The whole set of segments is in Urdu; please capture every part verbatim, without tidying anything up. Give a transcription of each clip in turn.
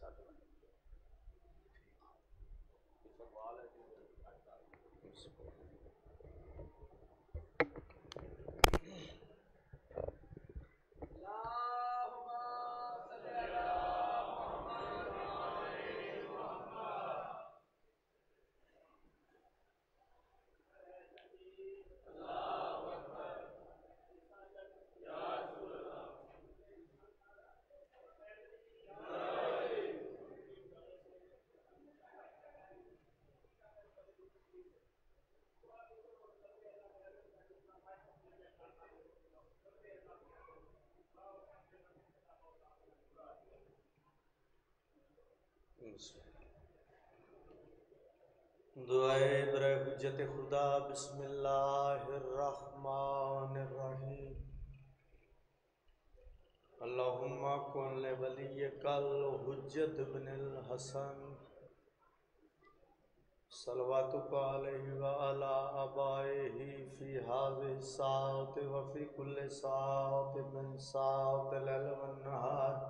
ساتھ بنے دعائے برائے حجت خدا۔ بسم اللہ الرحمن الرحیم۔ اللہم کن لولیک الحجت بن الحسن صلواتک علیہ وعلی آبائہ فی ہذہ الساعۃ وفی کل ساعۃ من ساعات اللیل والنہار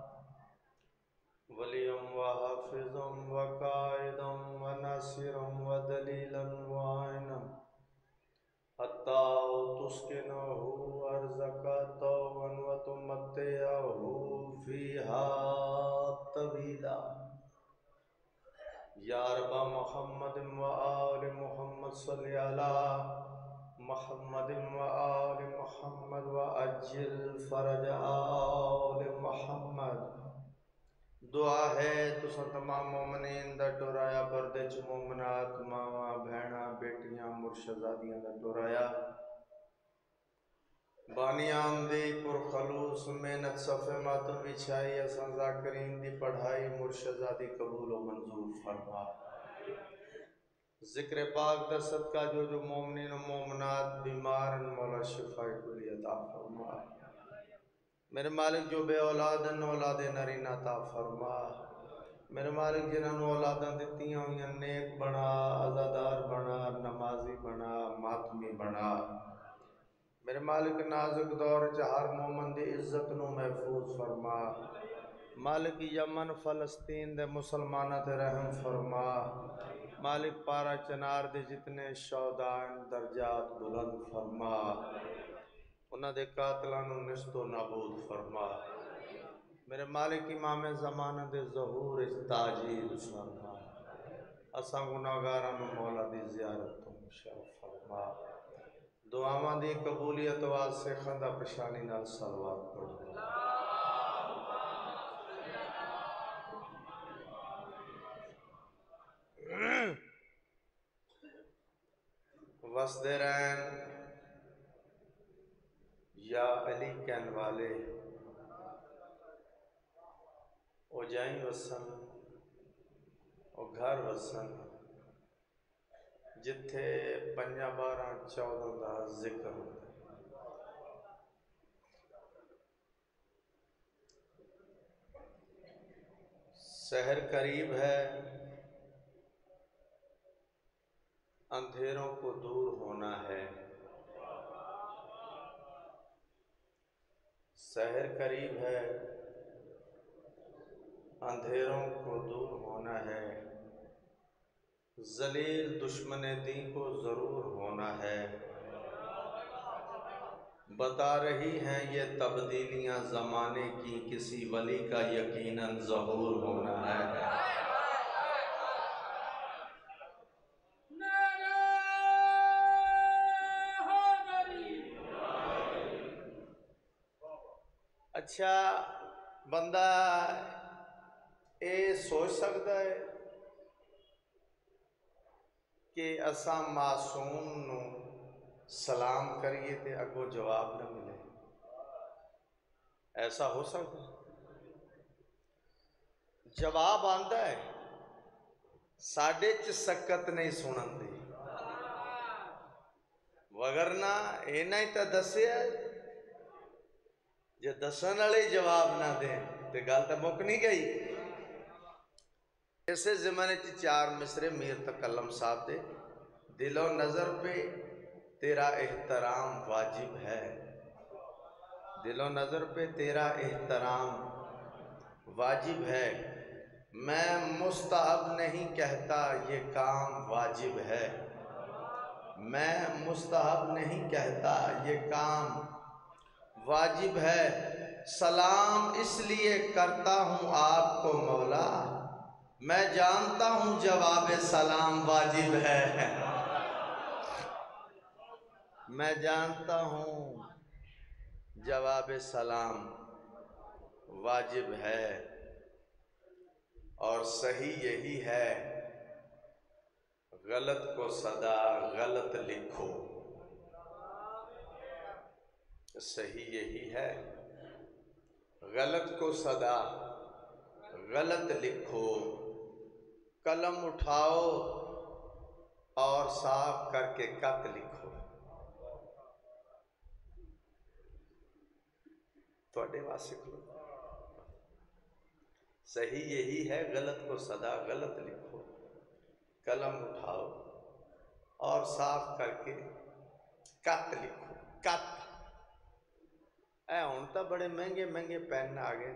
ولیم و حافظ و قائد و ناصر و دلیلا و عینا حتی تسکنہ ارضک طوعا و تمتعہ فیہا طویلا۔ یا رب محمد و آل محمد صلی علی محمد و آل محمد و عجل فرج آل محمد۔ دعا ہے تساں تمام مومنین دا ٹورایا پردے چ مومنات ماواں بہناں بیٹیاں مرشدادیاں دا ٹورایا بانیان دی پرخلوص محنت صفے ماتم بچھائی اساں ذاکرین دی پڑھائی مرشدادی قبول و منظور فرما۔ ذکر پاک دا صدقہ جو جو مومنین و مومنات بیمار مولا شفا کلی عطا فرما۔ میرے مالک جو بے اولادن اولاد نرین عطا فرما۔ میرے مالک جنہاں نو اولاداں دتیاں ہوئیاں نیک بنا، عزادار بنا، نمازی بنا، ماتمی بنا۔ میرے مالک نازک دور چہار مومن دی عزت نو محفوظ فرما۔ مالک یمن فلسطین دے مسلمانہ تے رحم فرما۔ مالک پارا چنار دے جتنے شہداء درجات بلند فرما، انہاں دے قاتلاں نو نست و نابود فرما۔ میرے مالک امام زمانہ دے ظہور اس تاجیل فرما۔ اساں گناہگاراں نو مولا دی زیارت تو مشرف فرما۔ دعاواں دی قبولیت واسطے خندہ پشانی نال صلوات پڑھو۔ وسدے رہن یا علی کہن والے او جائیں وسن او گھر وسن جتھے پنجا بارہ چودہ دا ذکر ہوتا ہے۔ سحر قریب ہے، اندھیروں کو دور ہونا ہے۔ سحر قریب ہے، اندھیروں کو دور ہونا ہے۔ ذلیل دشمن دین کو ضرور ہونا ہے۔ بتا رہی ہیں یہ تبدیلیاں زمانے کی، کسی ولی کا یقیناً ظہور ہونا ہے۔ اچھا بندہ اے سوچ سکتا ہے کہ اساں معصوم نو سلام کریے تے اگو جواب نہ ملے؟ ایسا ہو سکتا ہے؟ جواب آندا ہے، ساڈے چ سکت نہیں سنن دی، وگرنہ اینا ہی تا دسیا جے دسن والے جواب نہ دیں تے گل تے مک نہیں گئی۔ اسے زمانے چ چار مصرے میر تکلم صاحب دے، دل و نظر پہ تیرا احترام واجب ہے، دل و نظر پہ تیرا احترام واجب ہے، میں مستحب نہیں کہتا یہ کام واجب ہے، میں مستحب نہیں کہتا یہ کام واجب ہے، سلام اس لیے کرتا ہوں آپ کو مولا، میں جانتا ہوں جواب سلام واجب ہے، میں جانتا ہوں جواب سلام واجب ہے، اور صحیح یہی ہے، غلط کو صدا غلط لکھو، صحیح یہی ہے، غلط کو صدا غلط لکھو، قلم اٹھاؤ اور صاف کر کے خط لکھو۔ تھوڑے واسطے کھلو، صحیح یہی ہے، غلط کو صدا غلط لکھو، قلم اٹھاؤ اور صاف کر کے خط لکھو۔ خط اے ہن تو بڑے مہنگے مہنگے پین آ گئے،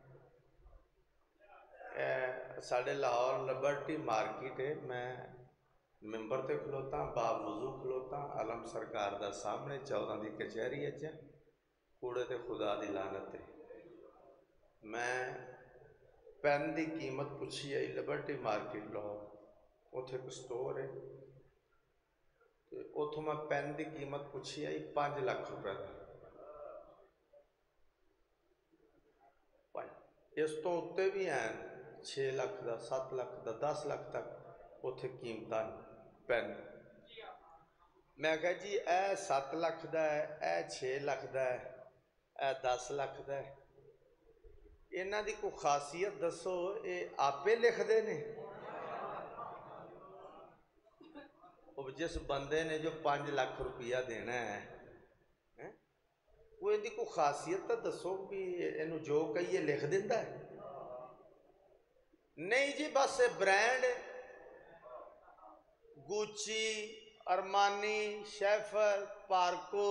ساڑھے لاہور لبرٹی مارکیٹ ہے، میں ممبر تے کھلوتا باب وضو کھلوتا، علم سرکار دا سامنے چودہ دی کچہری اچھا کوڑے تے خدا دی لعنت ہے، میں پین دی قیمت پوچھی آئی لبرٹی مارکیٹ لاہور، اتھے کوئی سٹور ہے، اتھوں میں پین دی قیمت پوچھی آئی پانچ لاکھ روپے دا، اس تو اتے بھی ہیں چھ لاکھ دا، سات لاکھ دا، دس لاکھ تک اتھے قیمتاں پین، میں کہا جی اے سات لاکھ دا ہے، اے چھ لاکھ دا ہے، اے دس لاکھ دا ہے، انہاں دی کوئی خاصیت دسو، اے آپے لکھ دے نے، اب جس بندے نے جو پانچ لاکھ روپیہ دینا ہے وہ ان دی کوئی خاصیت تو دسو بھی انہوں جو کہیے لکھ دیندا ہے، نہیں جی بس برانڈ گوچی، ارمانی، شیفر، پارکو،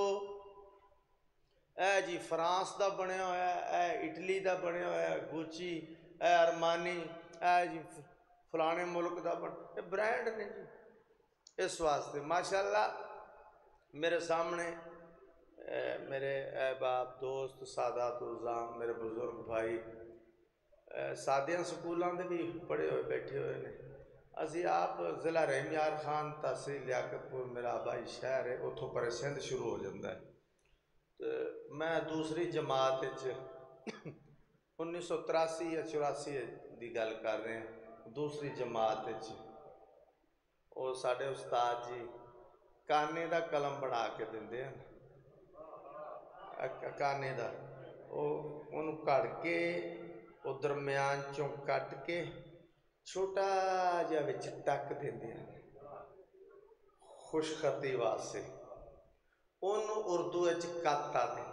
اے جی فرانس دا بنے ہویا ہے، اے اٹلی دا بنے ہویا ہے، گوچی، اے ارمانی، اے جی فلانے ملک دا بنے، اے برانڈ نے جی، اس واسطے ماشاءاللہ میرے سامنے میرے احباب دوست سادات الزام میرے بزرگ بھائی سادیاں سکولاں دے بھی پڑھے ہوئے بیٹھے ہوئے نے، اسی آپ ضلع رحیم یار خان تحصیل لیاقت پور میرا آبائی شہر ہے، اتھوں پر سندھ شروع ہو جاندہ ہے، تو میں دوسری جماعت انیس سو تراسی یا چوراسی دی گل کر رہے ہیں، دوسری جماعت وہ ساڑھے استاد جی کانے دا قلم بنا کے دیندے ہیں، کانے دا انہوں کڑ کے وہ درمیان چوں کٹ کے چھوٹا جا وچ ٹک دیندے ہیں خوش خطی واسطے، انہوں اردو وچ کاتا دے،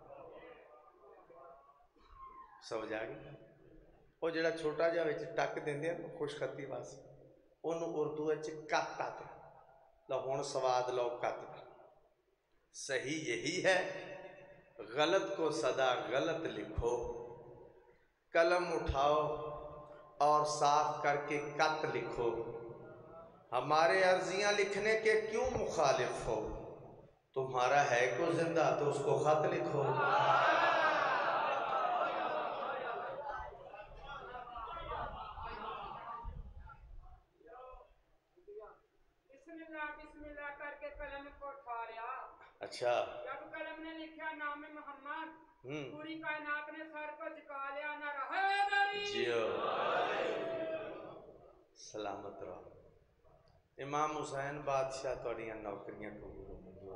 سمجھا گئی وہ جڑا چھوٹا جا وچ ٹک دیندے ہیں خوش خطی واسطے، انہوں اردو وچ کاتا دے، لہون سواد لو کات دے، صحیح یہی ہے، غلط کو صدا غلط لکھو، قلم اٹھاؤ اور صاف کر کے خط لکھو، ہمارے عرضیاں لکھنے کے کیوں مخالف ہو، تمہارا ہے کو زندہ تو اس کو خط لکھو۔ بسم اللہ بسم اللہ کر کے قلم کو اٹھا لیا، اچھا جب قلم نے لکھا نام محمد پوری کائنات نے سر کو جھکا لیا، نہ رہے دری جیو سلامت رہو، امام حسین بادشاہ توڑیاں نوکریاں قبول و منظور،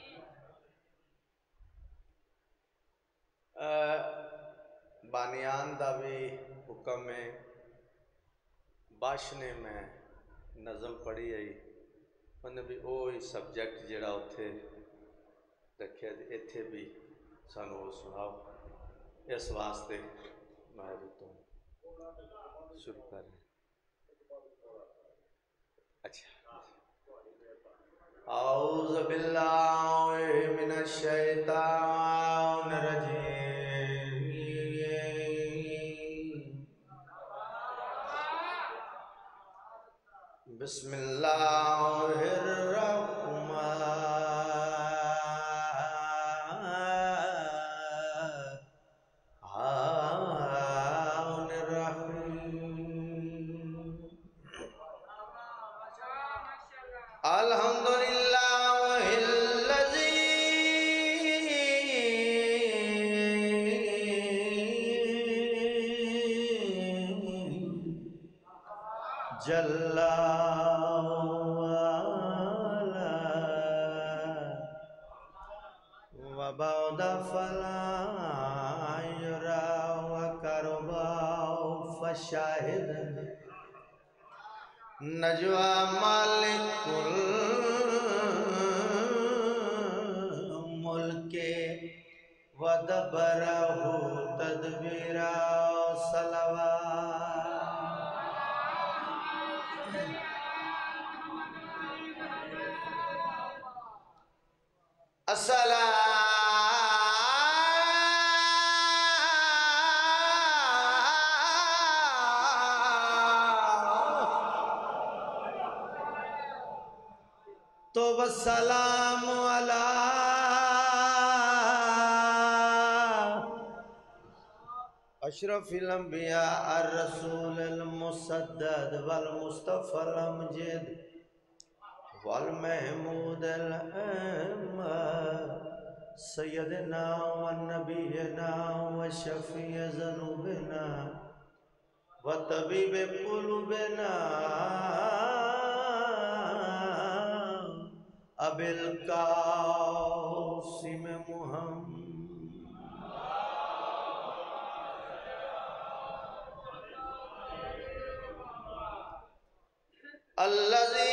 بانیان دا بھی حکم ہے، باشنے میں نظم پڑھی آئی، انہیں بھی اوہی سبجیکٹ جڑا اتھے رکھے اتھے بھی سانو وہ سناؤ، اس واسطے میں تو شروع کر رہے ہیں۔ اچھا اعوذ باللہ من الشیطان الرجیم بسم اللہ الرحمن الرحیم الحمدللہ الذی جل وبعد فلا يرى وكربا فشاهد نجوى مالك الملك ودبره تدبيرا صلوات السلام تو والسلام علی اشرف الانبیاء الرسول المسدد والمصطفى الامجد والمحمود الأحمد سيدنا ونبينا وشفيع ذنوبنا وطبيب قلوبنا أبي القاسم محمد الذي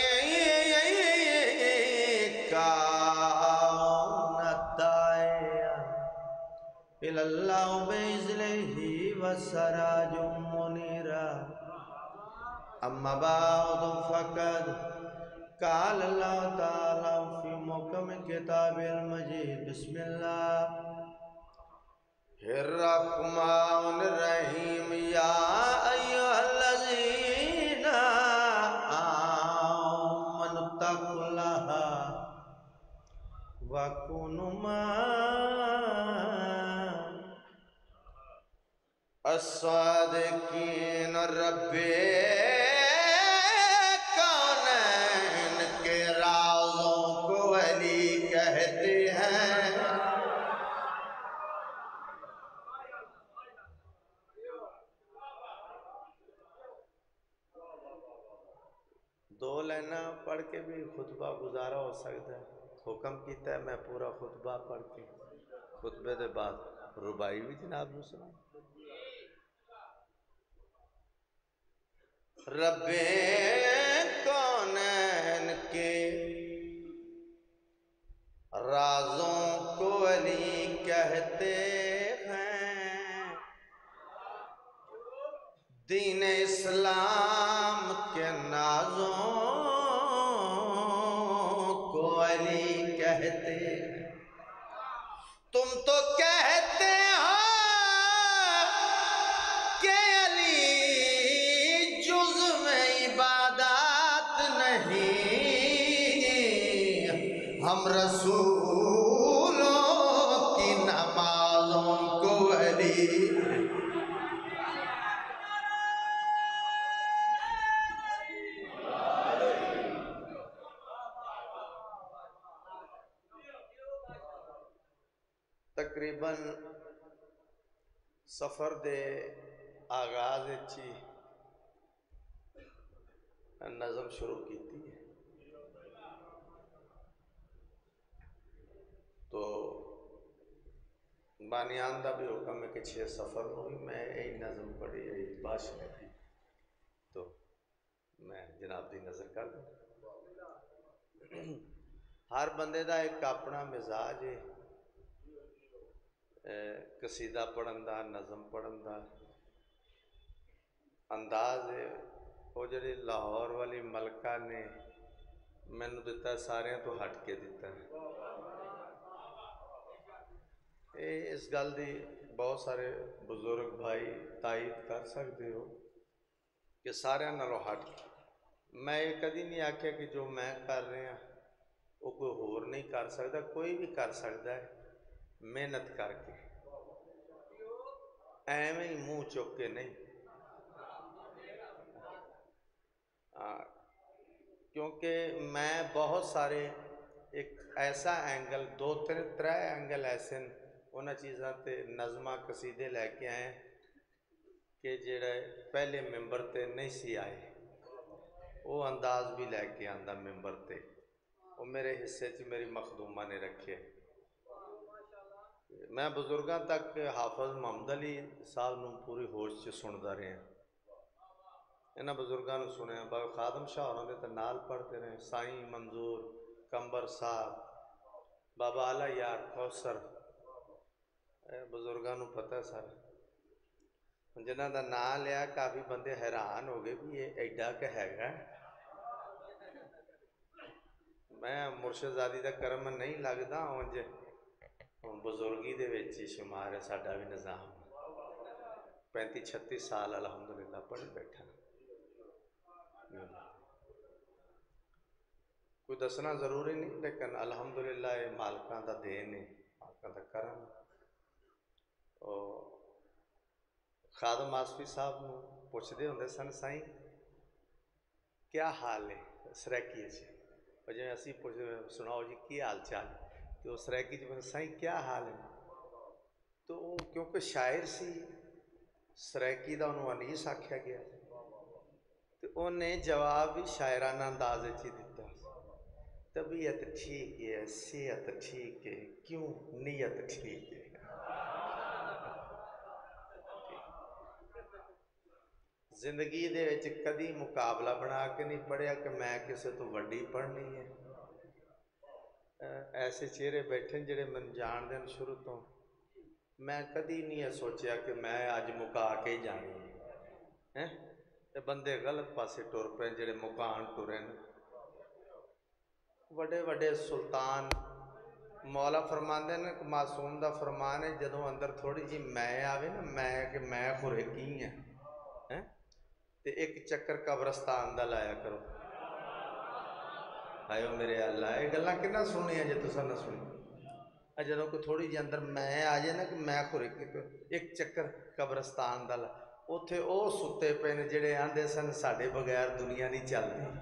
إلى الله بإذنه وسراج منيرا أما بعد فقد قال الله تعالى في محكم كتاب المجيد بسم الله الرحمن الرحيم يا أيها الذين آمنوا اتقوا الله وكونوا مع الصادقین رب کونین کے رازوں کو ولی کہتے ہیں دو لینا پڑھ کے بھی خطبہ گزارا ہو سکتا ہے حکم کیتا ہے میں پورا خطبہ پڑھ کے خطبے دے بعد ربائی بھی جناب نے سنا رب کونین کے رازوں کو ولی کہتے ہیں دین اسلام کے نازوں کو ولی کہتے ہیں تم تو کہتے ہو کہ علی جز میں عبادات نہیں ہم رسولوں کی نمازوں کو علی تقریباً سفر دے آغاز اچھی نظم شروع کی تھی تو بانیان دا بھی حکم ہے کہ چھ سفر ہوئی میں یہی نظم پڑھی یہی باش میں تھی تو میں جناب دی نظر کر دوں ہر بندے دا ایک اپنا مزاج ہے قصیدہ پڑھن دا نظم پڑھن دا انداز ہے وہ جڑی لاہور والی ملکہ نے مینوں دیتا ہے سارے تو ہٹ کے دیتا ہے اے اس گل دی بہت سارے بزرگ بھائی تائید کر سکتے ہو کہ سارے نالوں ہٹ میں یہ کدی نہیں آکھیا کہ جو میں کر رہا وہ کوئی ہور نہیں کر سکتا، کوئی بھی کر سکتا ہے محنت کر کے، ایویں ہی منہ چک کے نہیں۔ کیونکہ میں بہت سارے ایک ایسا اینگل، دو تین ترے اینگل ایسے انہاں چیزاں تے نظمہ قصیدے لے کے آئے کہ جڑے پہلے ممبر تے نہیں سی آئے، وہ انداز بھی لے کے آندا ممبر تے، وہ میرے حصے چ میری مخدومہ نے رکھے۔ میں بزرگاں تک حافظ محمد علی صاحب نو پوری ہوش چ سندا رہا، انہاں بزرگاں نو سنیا، بابا خادم شاہ ہوراں دے تے نال پڑھتے رہے، سائیں منظور کمبر صاحب، بابا اعلی یار کوثر، بزرگاں نو پتہ سر جنہاں دا نام لیا کافی بندے حیران ہو گئے بھی یہ ایڈا کہ ہے۔ میں مرشد زادی دا کرم نہیں لگدا، اونج بزرگی دے وچ شمار ہے ساڈا بھی نظام، پینتی چھتی سال الحمدللہ پڑھ بیٹھا، کوئی دسنا ضروری نہیں، لیکن الحمدللہ یہ مالکاں دا دین ہے، مالکاں دا کرم۔ خادم آصفی صاحب نو پوچھتے ہوندے سن، سائیں کیا حال ہے سریکی سے، اور جی اسی پوچھتے سناؤ جی کی حال چال، تو سریکی جی سائیں کیا حال ہے، تو کیونکہ شاعر سی سریکی دا انہوں انیس آکھیا گیا، تو انہیں جواب بھی شاعرانہ انداز ہی دیتا، طبیعت ٹھیک ہے، صحت ٹھیک ہے، کیوں نیت ٹھیک ہے۔ زندگی دے وچ کدی مقابلہ بنا کے نہیں پڑھیا کہ میں کسے تو وڈی پڑھنی ہے، ایسے چہرے بیٹھے جڑے من جان دین شروع تو، میں کدی نہیں سوچیا کہ میں اج مکا کے ہی جانی ہے، تے بندے غلط پاسے ٹر پے جڑے مکان ٹرے، وڈے وڈے سلطان، مولا فرماندے نے کہ معصوم دا فرمان ہے جدوں اندر تھوڑی جی میں آوے نا، میں کہ میں خورے کی ہیں، تے ایک چکر قبرستان دا لایا کرو، آئیو میرے اللہ، یہ گلاں کنا سننی ہیں جے تساں نہ سنی، جدوں کوئی تھوڑی جی اندر میں آ جائے نا کہ میں خورے کی، ایک چکر قبرستان دا لا، اوتھے او ستے پے نے جڑے آندے سن ساڈے بغیر دنیا نہیں چلدی،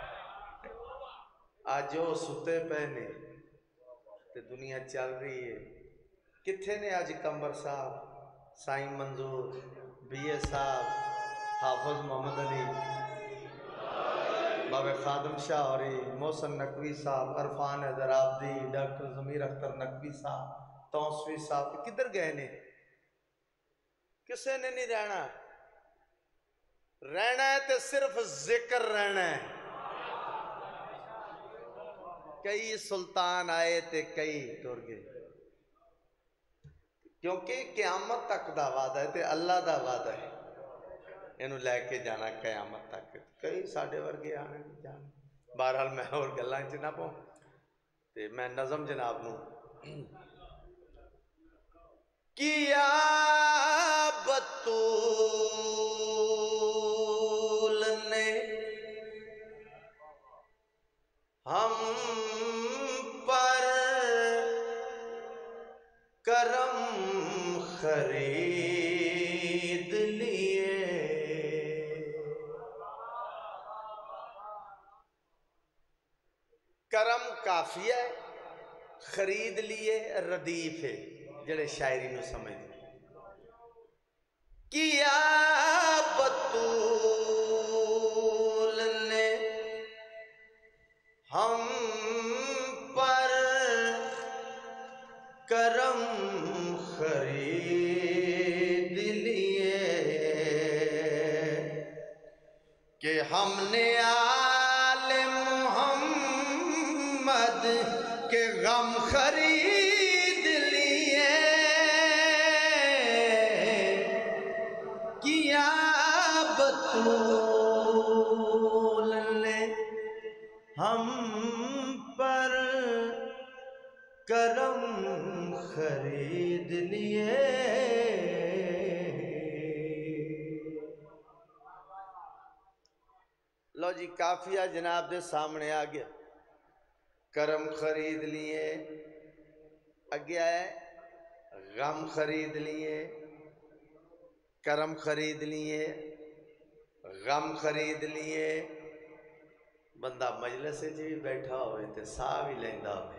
آج وہ ستے پے نے تے دنیا چل رہی ہے، کتھے نے آج کمبر صاحب، سائیں منظور، بی اے صاحب، حافظ محمد علی، بابا خادم شاہ ہوری، محسن نقوی صاحب، عرفان حیدر آبادی، ڈاکٹر ضمیر اختر نقوی صاحب، توسوی صاحب، کدھر گئے نے؟ کسے نے نہیں رہنا، رہنا ہے تے صرف ذکر رہنا ہے۔ کئی سلطان آئے تے کئی ٹر گئے، کیونکہ قیامت تک دا وعدہ ہے تے اللہ دا وعدہ ہے، انہوں لے کے جانا قیامت تک، کئی ساڑھے ورگے آنے جانے، بہرحال میں اور گلاں چ نہ پاؤں، تے میں نظم جناب نو کیا بطول نے ہم پر کرم خرید لیے، کرم کافیہ ہے، خرید لیے ردیف ہے، جڑے شاعری نو سمجھ دے، کیا بطول نے ہم پر کرم خرید لیے کہ ہم نے آل محمد کے غم خرید لیے، کیا بطول نے ہم پر کرم خرید لیے، لو جی کافیہ جناب دے سامنے آ گیا. کرم خرید لیے، اگے ہے غم خرید لیے، کرم خرید لیے، غم خرید لیے. بندہ مجلس جی بھی بیٹھا ہوئے تے ساہ بھی لیندہ ہوئے.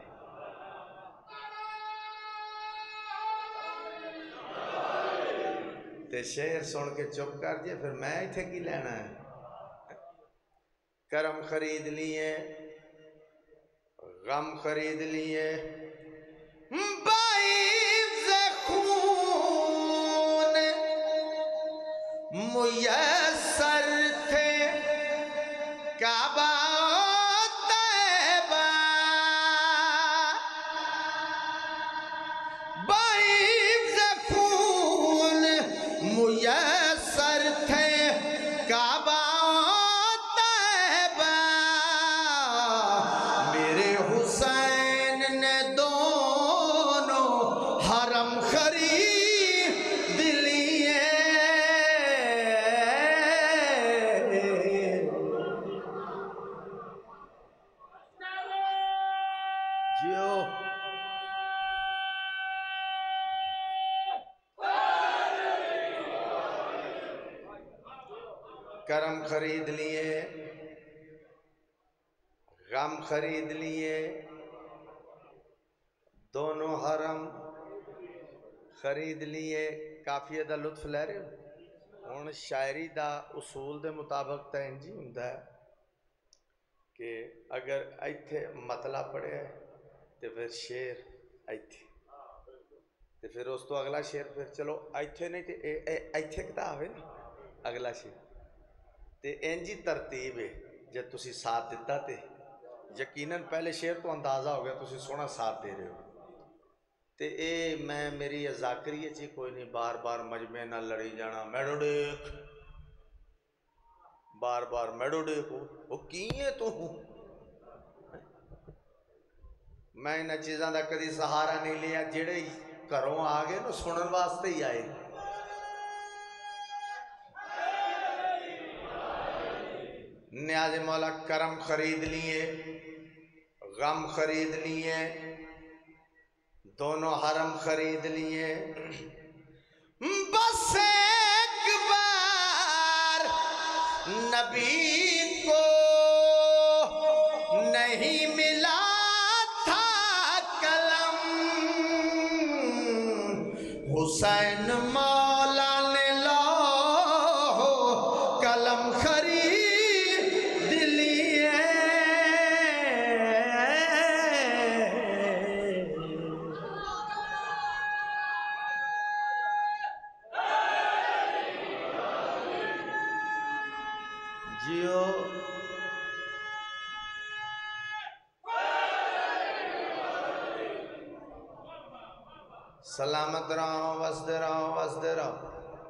تے شعر سن کے چپ کر جائے، پھر میں ایتھے کی لینا ہے. کرم خرید لیے، غم خرید لیے، باعث خون میسر تھے کعبہ طیبہ، باعث خون میسر تھے کعبہ طیبہ. میرے حسین نے دونوں حرم خرید لیے. جیو کرم خرید لیے، غم خرید لیے، دونوں حرم خرید لیے. کافیہ دا لطف لے رہے ہو. ہن شاعری دا اصول دے مطابق تا انجی ہوندا ہے کہ اگر ایتھے مطلع پڑھے تے پھر شعر ایتھے، تے پھر اس تو اگلا شعر پھر چلو ایتھے نہیں تے ایتھے کتاب ہے نا اگلا شعر. تے انجی ترتیب ہے. جب تسی ساتھ دیتا تے یقیناً پہلے شعر تو اندازہ ہو گیا تسی سونا ساتھ دے رہے ہو. تے اے میں میری ذاکریہ چی کوئی نہیں بار بار مجمع نہ لڑی جانا. میڈو ڈیک بار بار میڈو ڈیک وہ کیے تو ہوں. میں انہاں چیزاں دا کدی سہارا نہیں لیا. جڑے گھروں آگے نو سنن واسطے ہی آئے. نیاز مولا کرم خرید لیے، غم خرید لیے، دونوں حرم خرید لیے. بس ایک بار نبی کو نہیں ملا تھا قلم، حسین مولا نے لوح قلم خرید لیے. جیو سلامت رہو، وسد رہو، وسد رہو.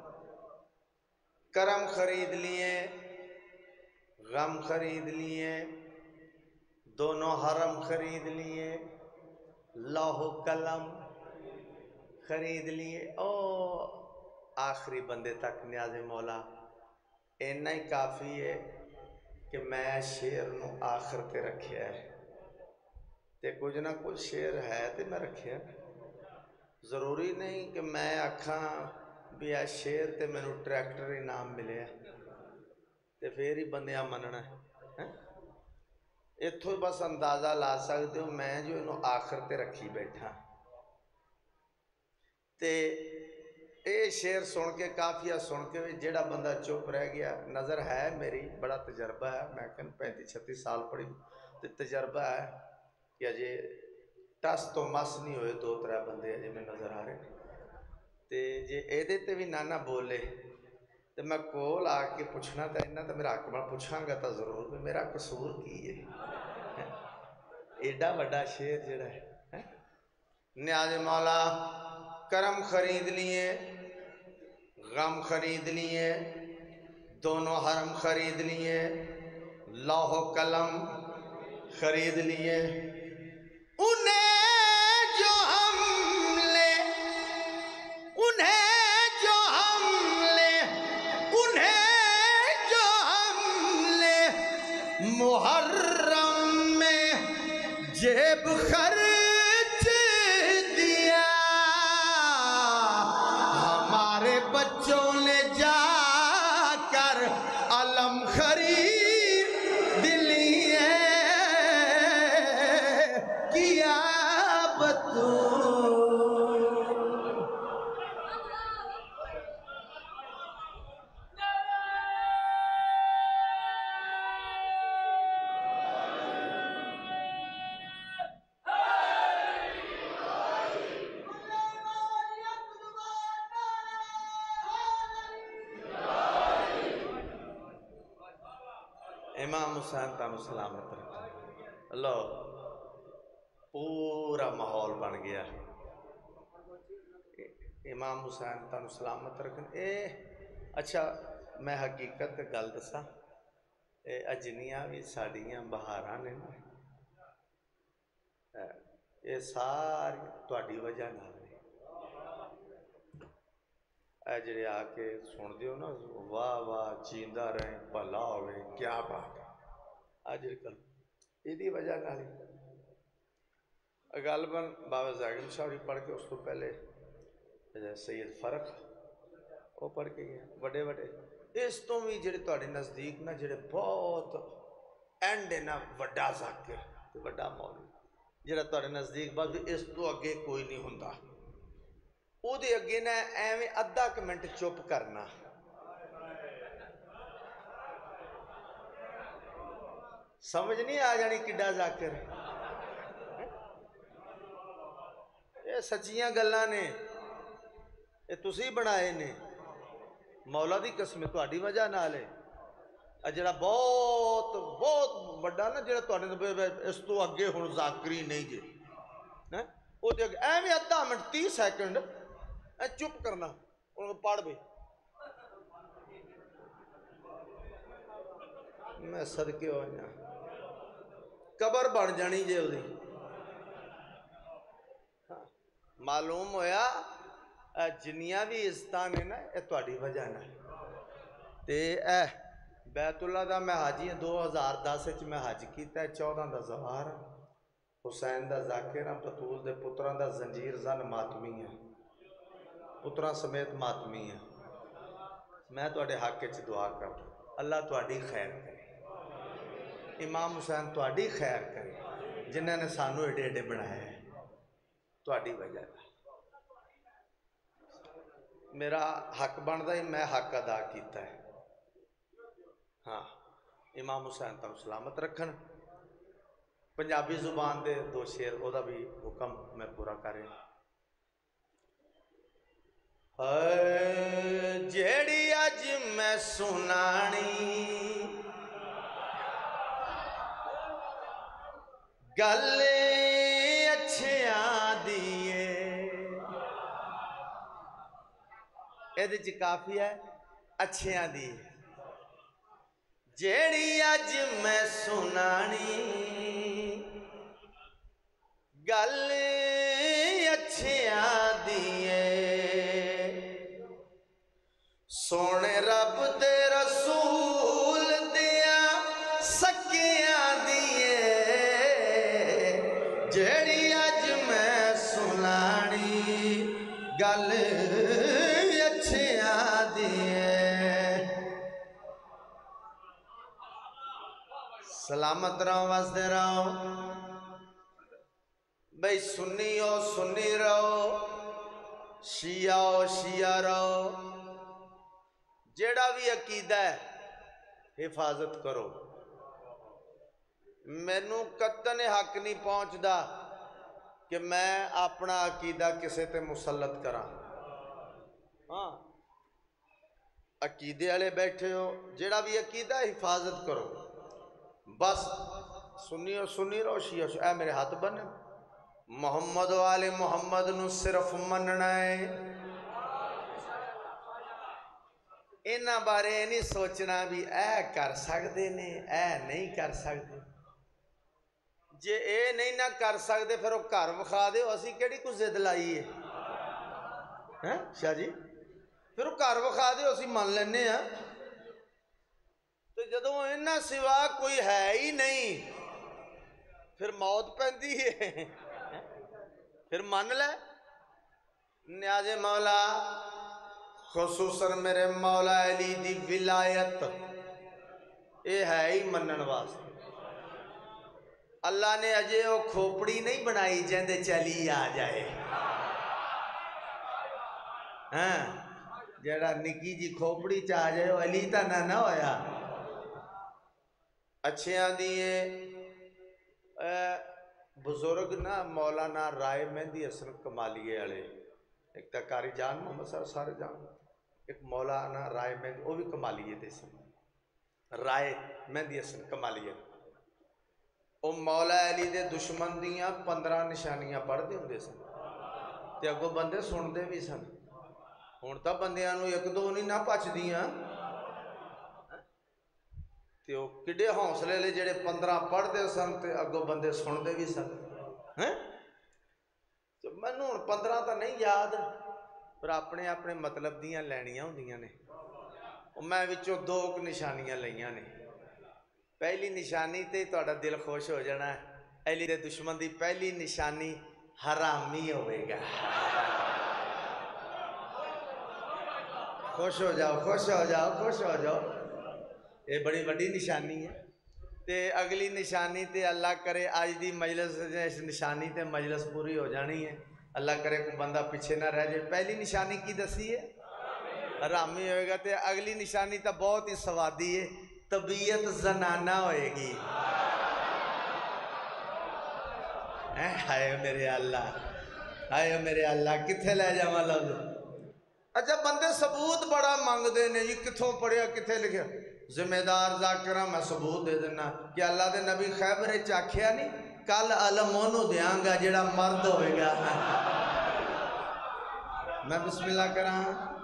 کرم خرید لیے، غم خرید لیے، دونوں حرم خرید لیے، لوح قلم خرید لیے. او آخری بندے تک نیاز مولا اینا ہی کافی ہے کہ میں شعر نو آخر تے رکھیا ہے. تے کچھ نہ کچھ شعر ہے تے میں رکھیا. ضروری نہیں کہ میں آکھاں بھی آ شعر تے میں نو ٹریکٹر انعام ملے ہے تے پھر ہی بندیاں مننا ہے. اتھو بس اندازہ لا سکتے ہو میں جو انہوں آخر تے رکھی بیٹھا. تے اے شعر سن کے کافیہ سن کے جیڑا بندہ چپ رہ گیا. نظر ہے میری بڑا تجربہ ہے. میں کہن پینتی چھتی سال پڑھی تے تجربہ ہے کہ اجے ٹس تو مس نہیں ہوئے. دو ترہ بندے اجے میں نظر آ رہے تے جے اے دے تے بھی نانا بولے تے میں کول آ کے پوچھنا تے انہاں تے میرا حق میں پوچھاں گا تا ضرور بھی میرا قصور کی ہے. ایڈا بڑا شعر جڑا ہے. نیاز مولا کرم خرید لیے، غم خرید لیے، دونوں حرم خرید لیے، لوح و قلم خرید لیے. انہیں جو ہم لے انہیں جو ہم لے انہیں جو ہم لے जेब खर्च दिया हमारे बच्चों ने जाकर अलम खरीद लिए किया बतू इमाम हुसैन तन सलामत रखे। लो पूरा माहौल बन गया। इमाम हुसैन तन सलामत रखन। ए अच्छा मैं हकीकत गल दसा, ए अजनियां भी साड़ियां बहारां ने ना, ये सारी तुहाडी वजह नाल ने। ए जिहड़े आके सुनदे हो ना, वाह वाह जींदा रहे भला होवे क्या बात है, अज कल इहदी वजह नाल ही गलबन बाबा ज़ाकिर शाह पढ़ के उस तो पहले सैयद फरक वो पढ़ के गए बड़े बड़े। इस तो भी जिहड़े तुहाडे नज़दीक ना जिहड़े बहुत एंड है ना वड्डा ज़ाकिर ते वड्डा मौलवी जिहड़ा तुहाडे नज़दीक, बस इस तो अगे कोई नहीं हुंदा। ਉਹਦੇ ਅੱਗੇ ਨਾ ਐਵੇਂ ਅੱਧਾ ਕੁ ਮਿੰਟ ਚੁੱਪ ਕਰਨਾ, ਸਮਝ ਨਹੀਂ ਆ ਜਾਣੀ ਕਿੱਡਾ ਜ਼ਾਕਿਰ। ਇਹ ਸੱਚੀਆਂ ਗੱਲਾਂ ਨੇ, ਇਹ ਤੁਸੀਂ ਬਣਾਏ ਨੇ, ਮੌਲਾ ਦੀ ਕਸਮ ਤੁਹਾਡੀ ਵਜ੍ਹਾ ਨਾਲ ਹੈ। ਆ ਜਿਹੜਾ ਬਹੁਤ ਬਹੁਤ ਵੱਡਾ ਨਾ ਜਿਹੜਾ ਤੁਹਾਡੇ ਇਸ ਤੋਂ ਅੱਗੇ ਹੁਣ ਜ਼ਾਕਿਰੀ ਨਹੀਂ ਜੇ ਹੈ, ਉਹਦੇ ਅੱਗੇ ਐਵੇਂ ਅੱਧਾ ਮਿੰਟ तीस ਸੈਕਿੰਡ चुप करना, उनको पढ़ भी। मैं सदके हो जा कबर बन जानी जे उदी। मालूम होया जिन्नियां भी इज्जतां ने ना ये तुहाडी वजह नाल। ते ए बैतुल्ला दा मैं हाजी दो हज़ार दस च मैं हज कीता, चौदह दा ज़वार हुसैन दा ज़ाकिर बतूल दे पुत्रां दा जंजीर जन मातमी है, पुत्रा समेत मातमी है। मैं तुहाडे हक च दुआ करदा अल्लाह तुहाडी खैर करे, इमाम हुसैन तुहाडी खैर करे जिन्हां ने सानू एडे एडे बनाया है तुहाडी वजह नाल। मेरा हक बनदा ही मैं हक अदा कीता है। हाँ इमाम हुसैन तन सलामत रखन। पंजाबी जुबान दे दो शेर ओदा भी हुक्म मैं पूरा कर रहा। जेड़ी अज मैं सुनानी गल अच्छियां दिए, एदे च काफी है अच्छियां दी। जेड़ी अज मैं सुनानी गल अच्छियां दिए, सोने रब दे रसूल दिया सकियां दिए, जेड़ी अज मैं सुनानी गल अच्छियां दिए। सलामत रहो वसदे रहो भाई, सुन्नी हो सुन्नी रहो, शिया हो शिया रहो, जेड़ा भी अकीदा है हिफाजत करो। मैनू कतन हक नहीं पहुँचता कि मैं अपना अकीदा किसी ते मुसलत करा। हाँ अकीदे वाले बैठे हो, जेड़ा भी अकीदा हिफाजत करो, बस सुन्नी हो सुन्नी रहो, शिया ए मेरे हाथ बन। मुहम्मद वाले मुहम्मद नू सिर्फ मनना है, इन्हां बारे नहीं सोचना भी ऐ कर सकते ने ऐ नहीं कर सकते। जे ए नहीं ना कर सकते फिर वो घर विखा दो, असी केड़ी कुछ जिद लाई है हैं शाह जी, फिर वो घर विखा दो असी मान लेने आ। तो जदों इन्हां सिवा कोई है ही नहीं پھر موت پیندی ہے پھر من لے نیاز مولا خصوصاً میرے مولا علی دی ولایت اے ہے ہی منن واسطے اللہ نے اجے وہ کھوپڑی نہیں بنائی جیندے چلی آ جائے ہاں جیڑا نکی جی کھوپڑی چاہ جائے وہ علی تا نہ نہ ہویا اچھے آدھیے بزرگ نا مولانا رائے مہندی حسن کمالیے والے ایک تا کاری جان محمد صاحب سارے جان ایک مولانا رائے مہندی وہ بھی کمالیے تھے سن رائے مہندی حسن کمالیے وہ مولا علی دے دشمن دیاں پندرہ نشانیاں پڑھ دے ہوں دے سن تے اگو بندے سن دے بھی سن ہون تا بندیاں نو ایک دو نہیں نہ پچ دیاں تے وہ کڈے حوصلے لے جڑے پندرہ پڑھ دے سن تے اگو بندے سن دے بھی سن مینوں ہن پندرہ تا نہیں یاد پر اپنے اپنے مطلب دیاں لینیاں ہوندیاں نے میں وچوں دو نشانیاں لئیاں نے پہلی نشانی تے تہاڈا دل خوش ہو جانا ہے علی دے دشمن دی پہلی نشانی حرامی ہوئے گا خوش ہو جاؤ خوش ہو جاؤ خوش ہو جاؤ یہ بڑی بڑی نشانی ہے تے اگلی نشانی تے اللہ کرے آج دی مجلس اس نشانی تے مجلس پوری ہو جانی ہے اللہ کرے کوئی بندہ پیچھے نہ رہ جائے پہلی نشانی کی دسی ہے حرامی ہوئے گا تے اگلی نشانی تا بہت ہی سوادی ہے طبیعت زنانہ ہوئے گی ہائے میرے اللہ ہائے میرے اللہ کتھے لے جاواں لفظ اچھا بندے ثبوت بڑا مانگ دے نے جی کتھوں پڑھیا کتھے لکھیا ذمہ دار ذاکرہ میں ثبوت دے دینا کہ اللہ دے نبی خیبر چاکھیا نہیں کل علم اونوں دیاں گا جڑا مرد ہوئے گا میں بسم اللہ کراں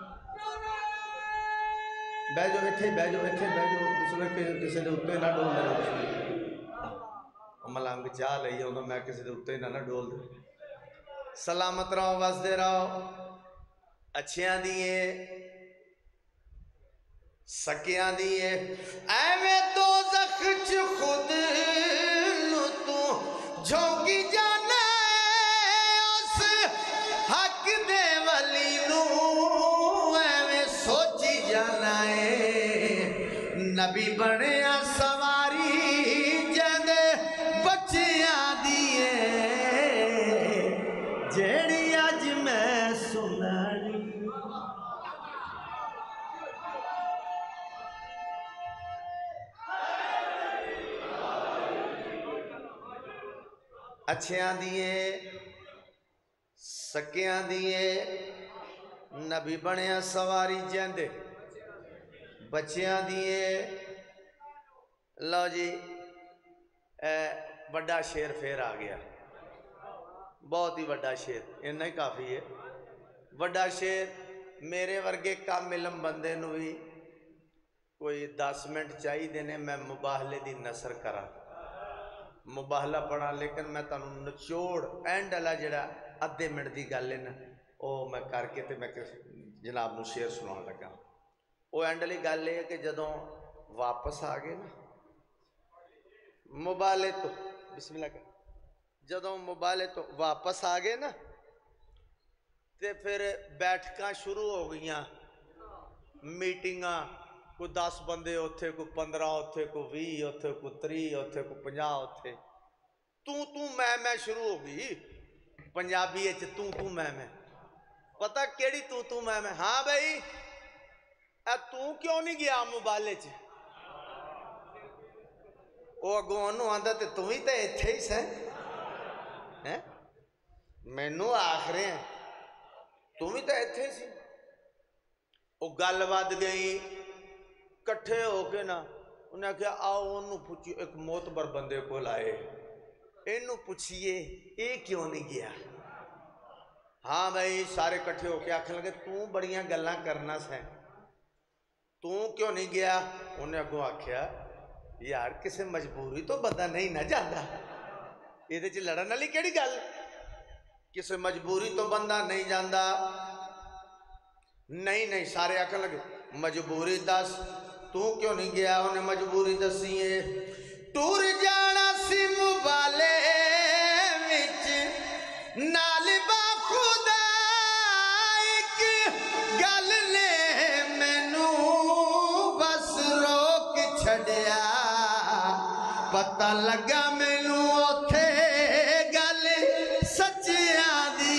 بہ جو اتھے بہ جو اتھے بہ جو بسم اللہ کسی دے اتے نہ ڈول دے ملنگ چاہ لئی ہوں میں کسی دے اتے نہ ڈول دے سلامت رہو وسدے رہو اچھیاں دیئے سکیاں دیئے ایویں تو زخچ خود نو تو جھونکی جانا اس حق دے ولی نو ایویں سوچی جانا ہے نبی بنیا سواری جد بچیاں دیئے جیڑی اج میں سنانی اچھیاں دیئے سکیاں دیئے نبی بنیا سواری جیندے بچیاں دیئے لو جی بڑا شیر پھر آ گیا بہت ہی بڑا شیر انہا ہی کافی ہے بڑا شیر میرے ورگے کام علم بندے نو بھی کوئی دس منٹ چاہی دینے میں مباہلے دی نثر کرا مباہلہ پڑھا لیکن میں تانوں نچوڑ اینڈ اللہ جڑا ادھے منٹ دی گل ہے نا او میں کر کے تے میں جناب نو شیر سنان لگا او اینڈ علی گل ہے کہ جدوں واپس آ گئے نا مبالے تو بسم اللہ کر جدوں مبالے تو واپس آ گئے نا تے پھر بیٹھکاں شروع ہو گئیاں میٹنگاں کوئی دس بندے اتھے کوئی پندرہ اتھے کوئی وی اتھے کوئی تری اتھے کوئی پنجاہ اتھے تو تو میں میں شروع ہو گئی پنجابی اچھ تو تو میں میں پتہ کیڑی تو تو میں میں ہاں بھائی اے تو کیوں نہیں گیا مبالے چ وہ اگوں انہوں آندہ تے تو ہی تے اتھے ہی سے مینوں آخرے ہیں تو ہی تے اتھے ہی سی وہ گل ود گئی کٹھے ہو کے نا انہیں کہا آؤ انہوں پوچھئے ایک معتبر بندے کو لائے انہوں پوچھئے اے کیوں نہیں گیا ہاں بھائی سارے کٹھے ہو کے آکھنے لگے تو بڑیاں گلاں کرنا سے تو کیوں نہیں گیا انہیں اگوں آکھیا یار کسے مجبوری تو بندہ نہیں نہ جاندہ یہ دے چھ لڑن علی کیڑی گل کسے مجبوری تو بندہ نہیں جاندہ نہیں نہیں سارے آکھنے لگے مجبوری دس تو کیوں نہیں گیا انہیں مجبوری دسیے ٹور جانا سی مبالے وچ نال با خدا ایک گل نے مینوں بس روک چھڑیا پتہ لگا مینوں اوتھے گل سچیاں دی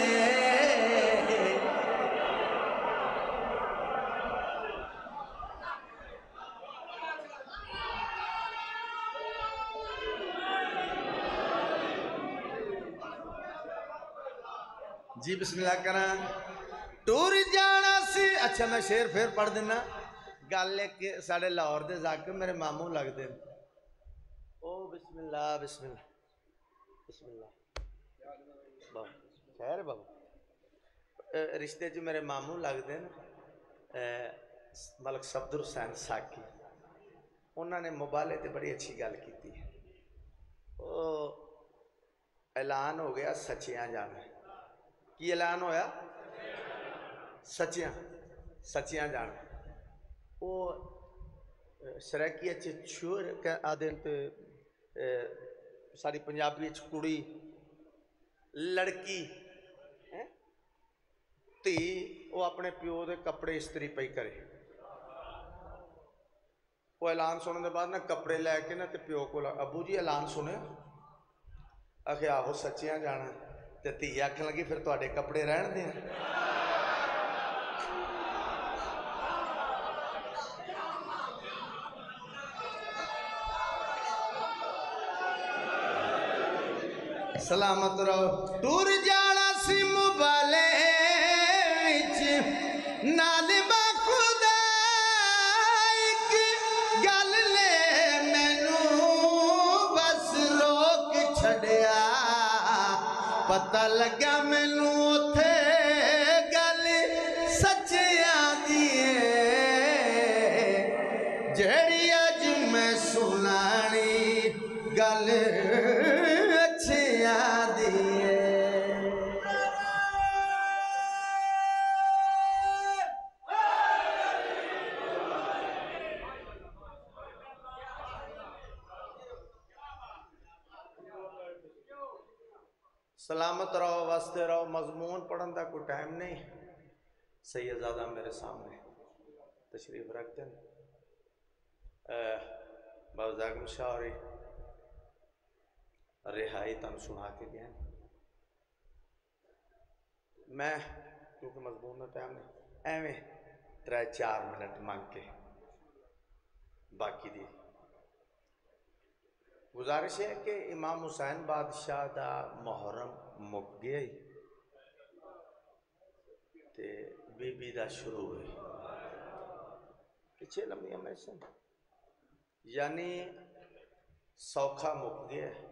جی بسم اللہ کریں ٹور جانا سی اچھا میں شعر پھر پڑھ دینا گل ہے کہ ساڑھے لاہور دے ذاکر میرے ماموں لگ دے او بسم اللہ بسم اللہ بسم اللہ بابا خیر بابا رشتے جو میرے ماموں لگ دے ملک صفدر حسین ساکی انہوں نے مبالے تے بڑی اچھی گل کی تھی او اعلان ہو گیا سچیاں جانا کی اعلان ہویا سچیاں سچیاں جانا وہ سریکی اچھے چھوڑ کے آدھیں تے ساری پنجابی اچھ کڑی لڑکی تی وہ اپنے پیو دے کپڑے استری پئی کرے وہ اعلان سننے دے بعد نا کپڑے لے کے نا تے پیو کو ابو جی اعلان سنے آخے آہو سچیاں جانا تے تی آکھن لگی پھر تواڈے کپڑے رہن دیں سلامت رہو ٹور جانا سی مبالے وچ نال با خدا ایک گل لے مینوں بس روک چھڑیا پتہ لگا مینوں اوتھے گل سچیاں دی جیڑی اج میں سنانی گل اچھیاں دی سلامت رہو واسطے رہو مضمون پڑھن دا کوئی ٹائم نہیں سید زادہ میرے سامنے تشریف رکھتے ہیں بابا زاکر شاہ اور رہائی تم سنا کے گئے میں کیونکہ مضمون دا ٹائم نہیں ایویں ترے چار منٹ مانگ کے باقی دی گزارش ہے کہ امام حسین بادشاہ دا محرم مک گیا ہی تے بی بی دا شروع ہوئی پیچھے لمحیاں میں سے یعنی سوکھا مک گیا ہے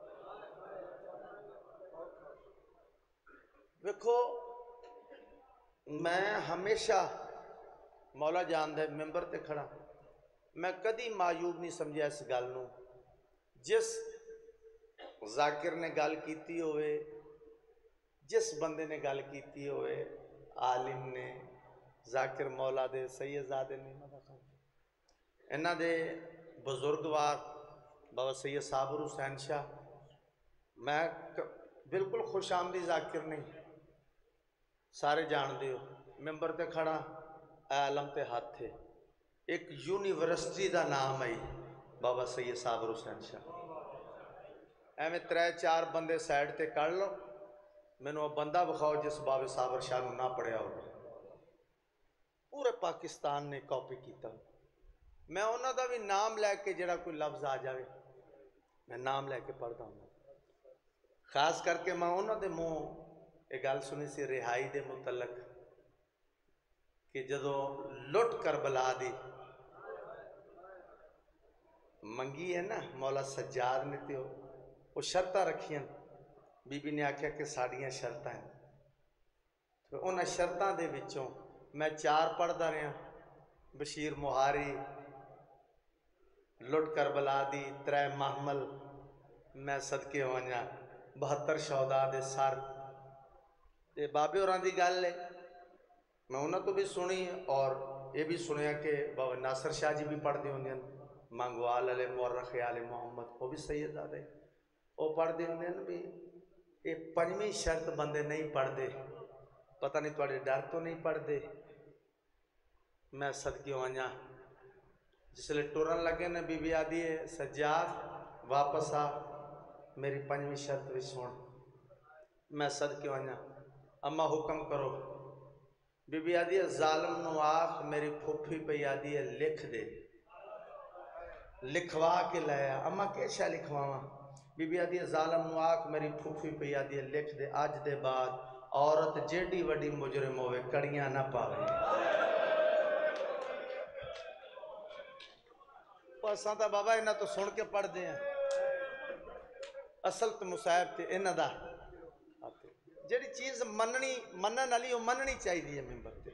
دیکھو میں ہمیشہ مولا جان دے ممبر تے کھڑا میں کدی معیوب نہیں سمجھا اس گل نو جس ذاکر نے گل کیتی ہوئے جس بندے نے گل کیتی ہوئے عالم نے ذاکر مولا دے سید زادے نے انہاں دے بزرگوار بابا سید صابر حسین شاہ میں بالکل خوش آمدی ذاکر نہیں سارے جان دے ہو ممبر تے کھڑا عالم تے ہاتھ تھے ایک یونیورسٹی دا نام آئی بابا سید صابر حسین شاہ ایویں ترے چار بندے سائڈ تے کر لو مینوں وہ بندہ بخاؤ جس بابا صابر شاہ نو نہ پڑھیا ہوگا پورے پاکستان نے کاپی کیتا میں انہاں دا بھی نام لے کے جڑا کوئی لفظ آ جاوے میں نام لے کے پڑھتا ہوں خاص کر کے میں انہاں دے منہ ایک گل سنی سی رہائی دے متعلق کہ جدو لٹ کربلا دی منگی ہے نا مولا سجاد نے تے وہ شرطاں رکھیاں بی بی نے آکھیا کہ ساڑیاں شرطاں ہیں تو انہاں شرطاں دے وچوں میں چار پڑھدا رہا بشیر مہاری لٹ کربلا دی ترے محمل میں صدقے ہوئاں بہتر شہداء دے سر تے بابے ہوراں دی گل ہے میں انہاں تو بھی سنی اور یہ بھی سنیا کہ بابا ناصر شاہ جی بھی پڑھ دے ہوندے ہیں مانگوال علیہ مورخ آل محمد وہ بھی سیدزادے وہ پڑھ دے ہوندے ہیں بھی یہ پنجویں شرط بندے نہیں پڑھ دے پتہ نہیں تھوڑے ڈر تو نہیں پڑھ دے میں صدقے ونجا جس لئے ٹورن لگے نے بی بی آدھی ہے سجاد واپس آ میری پنجویں شرط بھی سن میں صدقے ونجا اما حکم کرو بی بی آدھی ہے ظالم نو آخ میری پھوپھی پہ آدھی ہے لکھ دے لکھوا کے لیا اما کیسا لکھواواں بی بی آدھی ہے ظالم نو آخ میری پھوپھی پہ آدھی ہے لکھ دے آج دے بعد عورت جیڑی وڈی مجرم ہوئے کڑیاں نہ پاوے پاساں تا بابا انہاں تو سن کے پڑھ دے ہیں اصل تو مصاحب تے انہاں دا جیڑی چیز مننی منن علی وہ مننی چاہی دی ہے ممبر تے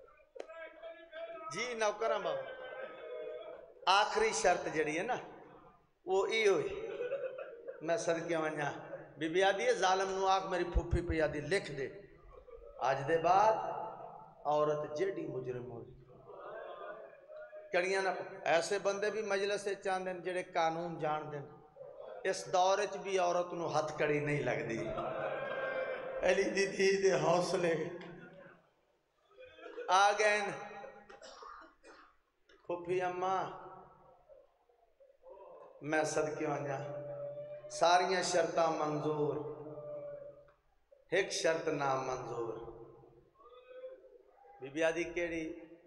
جی نوکراں بابا آخری شرط جڑی ہے نا وہ ای ہوئی میں صدقے ونجا بی بی آدھی ہے ظالم نو آخ میری پھوپھی پہ آدھی لکھ دے آج دے بعد عورت جیڑی مجرم ہوئی کڑیاں نہ ایسے بندے بھی مجلس سے چاندے جڑے قانون جان دیں اس دور وچ بھی عورت نو ہتھ کڑی نہیں لگ دی علی دی دی دے حوصلے آ گئے پھوپھی اماں میں صدقے ونجا ساریاں شرطاں منظور ایک شرط نہ منظور بی بی آدھی کیڑی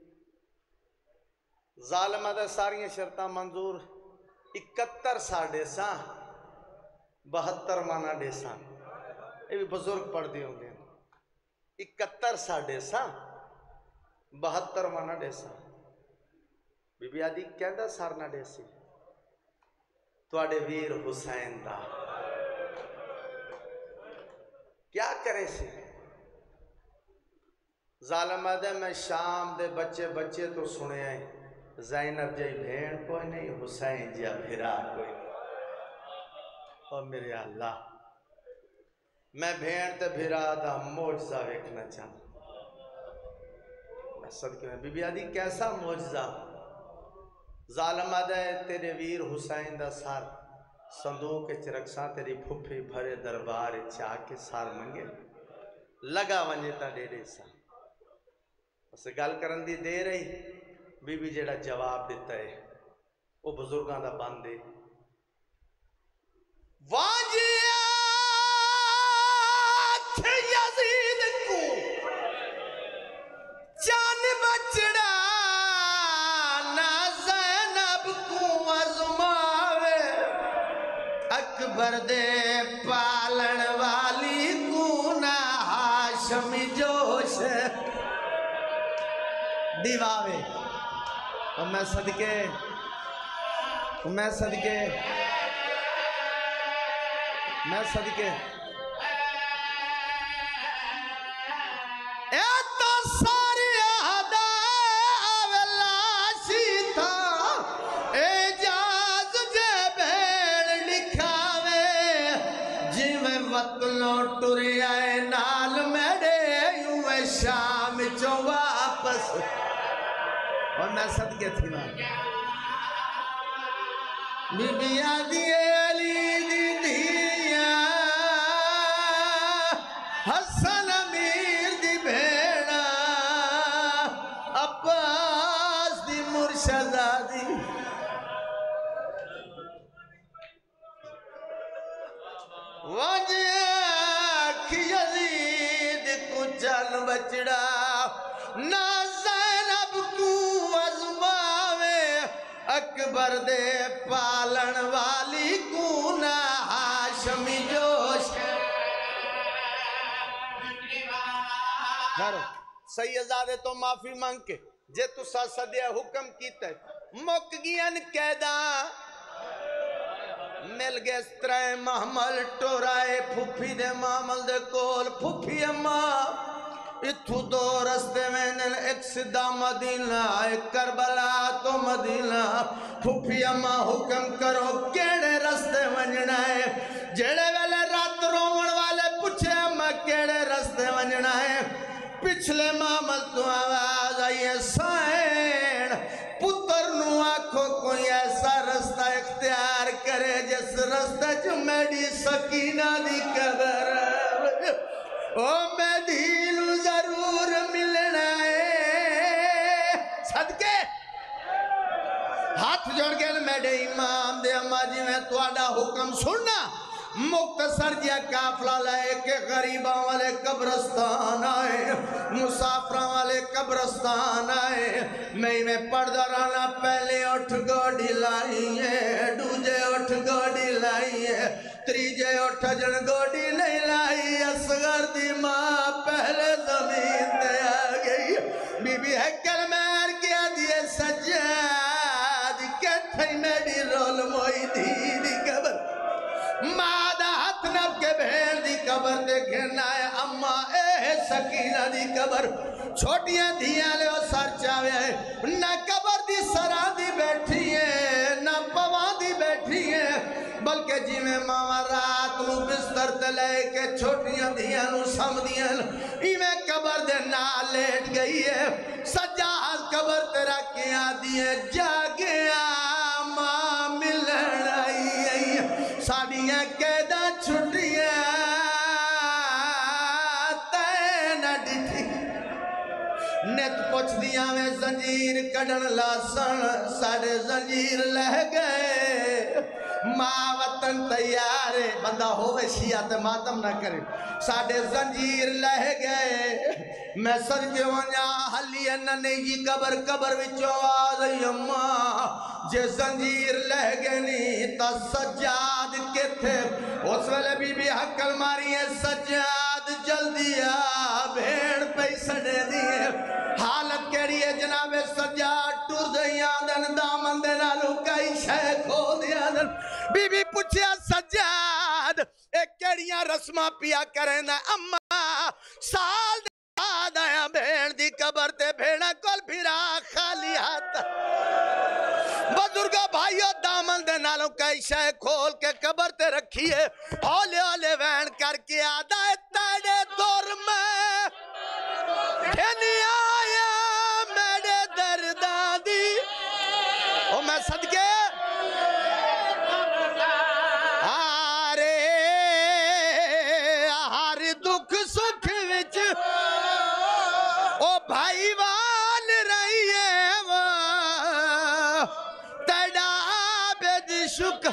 ظالمہ دے ساریاں شرطاں منظور اکتر ساڑھے ساں بہتر مانا ڈے ساں یہ بھی بزرگ پڑھ دی ہوں گے اکتر ساڑھے ساں بہتر مانا ڈے ساں بی بی آدھی کہندہ سارنا ڈے سی تواڈے ویر حسین دا کیا کرے سی ظالمہ دے میں شام دے بچے بچے تو سنے آئیں زینب جی بھین کوئی نہیں حسین جی بھیرا کوئی نہیں اور میرے اللہ میں بھین تے بھیرا دا موجزہ ویکھنا چاہتا میں صدقے میں بی بی آدھی کیسا موجزہ ظالمہ دے تیرے ویر حسین دا سار صندوق کے چرکساں تیری پھوپھی بھرے دربار چاہ کے سار منگے لگا ونجیتا دے دے سا اسے گل کرن دی دے رہی بی بی جیڑا جواب دیتا ہے وہ بزرگاں دا باندے واجیات یزید کو جان بچڑا نہ زینب کو ازماوے اکبر دے پالن والی کو نہ ہاشم جوش دیواوے اور میں صدقے میں صدقے میں صدقے اے تو ساری اہدہ ولاشی تھا اجاز جے بھیڑ لکھاوے جی میں وطنوں ٹوری آئے نال میڈے یوں میں شام چو واپس اور میں صدقے تھی نا بی بی آدھی علی دی دیا حسن امیر دی بھیڑا عباس دی مرشدہ دی وجہ کی یزید کو چل بچڑا نہ زینب کو ازماوے اکبر دے پالن والی کو نہ ہاشمی جوش سیدزادے تو معافی مانگ کے جے تو سا صدیہ حکم کیتا ہے مک گین قیدہ مل گئے سترائے محمل ٹورائے پھوپھی دے محمل دے کول پھوپھی اماں اتھو دو رستے میں ایک صدا مدینہ ایک کربلا تو مدینہ پھوپھی اماں حکم کرو کیڑے رستے ونجنا ہے جڑے ویلے رات رومن والے پوچھے اماں کیڑے رستے ونجنا ہے پچھلے محمل تو آواز آئیے سائن پتر نو آنکھوں کوئی ایسا میری سکینہ دی قبر او میں دینو ضرور ملنا ہے صدقے ہاتھ جوڑ کے میرے امام دے اما جی میں تواڈا حکم سننا مختصر جیا کافلہ لائے کہ غریباں والے قبرستان آئے مسافرہ والے قبرستان آئے میں میں پردہ رانا پہلے اٹھ گوڑی لائیے دوجے اٹھ گوڑی لائیے تریجے اٹھ جن گوڑی نہیں لائی اصغر دی ماں پہلے زمین دے آگئی بی بی ہکل میر کیا دیئے سجاد کتھائی میری رول موئی دی دی قبر مادہ ہاتھ نب کے بہن دی قبر دے گھرنا ہے اما اے سکینہ دی قبر چھوٹیاں دھیاں لے او سر چاوے ہیں نہ قبر دی سران دی بیٹھی ہیں نہ پوان دی بیٹھی ہیں بلکہ جی میں ماما رات نو بستر تے لے کے چھوٹیاں دھیاں نو سم دیاں ای میں قبر دے نا لیٹ گئی ہے سجاد قبر تیرا کیا دیئے جاگیا ماں ملن آئی ہے ساڑیاں قیدہ چھٹیاں تینہ ڈٹھی نیت پوچھ دیا میں زنجیر کڑن لاسن ساڑے زنجیر لہ گئے ماں وطن تیارے بندہ ہوئے شیعہ تے ماتم نہ کرے ساڑے زنجیر لہ گئے میں سر کے ونیا حلی اننے جی قبر قبر وچو آدھئی اماں جے زنجیر لہ گئے نہیں تا سجاد کے تھے اس ویلے بی بی حقل ماری ہے سجاد جلدی آ بھیڑ پہ سڑے دیئے حالت کیڑی ہے جناب سجاد ٹور دئی آدن دامن دے نالو کئی شے کھو دیا دن بی بی پوچھیا سجاد ایک کیڑیاں رسمہ پیا کریں نا اما سال دے آد آیا بھیڑ دی قبر تے بھیڑا کل بھیرا خالی ہاتھ بزرگا بھائیو دامن دے نالوں کئی شے کھول کے قبر تے رکھیے ہولے ہولے وین کر کے آدھا ہے تیڑے دور میں کھنی آیا میرے دردان دی او میں صدقے آرے ہر دکھ سکھ وچ او بھائی وال رہی ہے وہ تیڑا عابد شکر